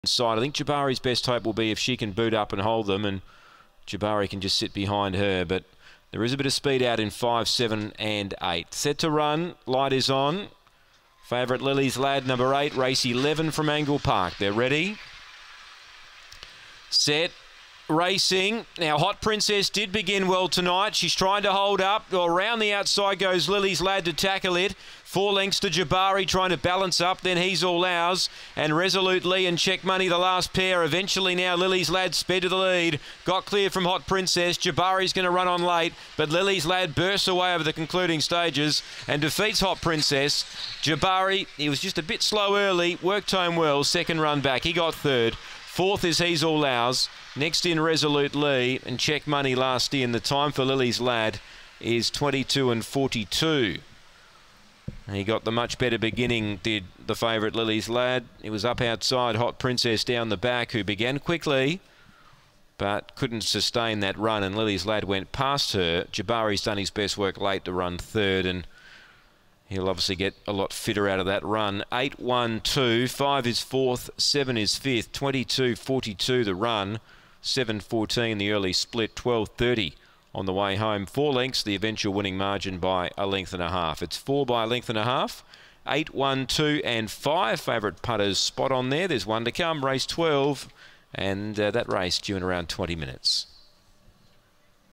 side. I think Jabari's best hope will be if she can boot up and hold them, and Jabari can just sit behind her. But there is a bit of speed out in 5, 7 and 8. Set to run. Light is on. Favourite Lily's Lad, number 8, race 11 from Angle Park. They're ready. Set. Racing. Now, Hot Princess did begin well tonight. She's trying to hold up. Well, around the outside goes Lily's Lad to tackle it. 4 lengths to Jabari trying to balance up. Then He's All Ours. And Resolutely and Check Money, the last pair. Eventually now Lily's Lad sped to the lead. Got clear from Hot Princess. Jabari's going to run on late. But Lily's Lad bursts away over the concluding stages and defeats Hot Princess. Jabari, he was just a bit slow early. Worked home well. Second run back. He got third. Fourth is He's All Ours. Next in Resolutely and Check Money last in. The time for Lily's Lad is 22 and 42. He got the much better beginning, did the favourite Lily's Lad. He was up outside Hot Princess down the back, who began quickly but couldn't sustain that run, and Lily's Lad went past her. Jabari's done his best work late to run third, and he'll obviously get a lot fitter out of that run. 8, 1, 2. 5 is fourth. 7 is fifth. 22, 42 the run. 7, 14 the early split. 12, 30 on the way home. 4 lengths, the eventual winning margin by 1.5 lengths. It's 4 by 1.5 lengths. 8, 1, 2 and 5. Favourite putters spot on there. There's one to come. Race 12. And that race due in around 20 minutes.